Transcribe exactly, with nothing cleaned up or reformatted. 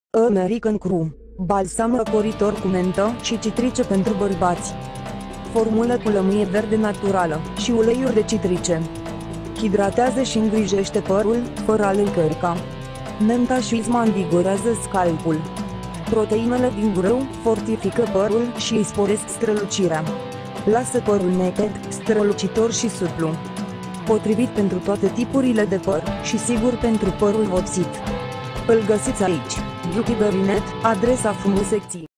American Crew, balsam răcoritor cu mentă și citrice pentru bărbați. Formulă cu lămâie verde naturală și uleiuri de citrice. Hidratează și îngrijește părul, fără a-l încărca. Menta și izma învigorează scalpul. Proteinele din grâu fortifică părul și îi sporesc strălucirea. Lasă părul nected, strălucitor și suplu. Potrivit pentru toate tipurile de păr și sigur pentru părul vopsit. Îl găsiți aici. Beauty Berry punct net, adresa frumuseții.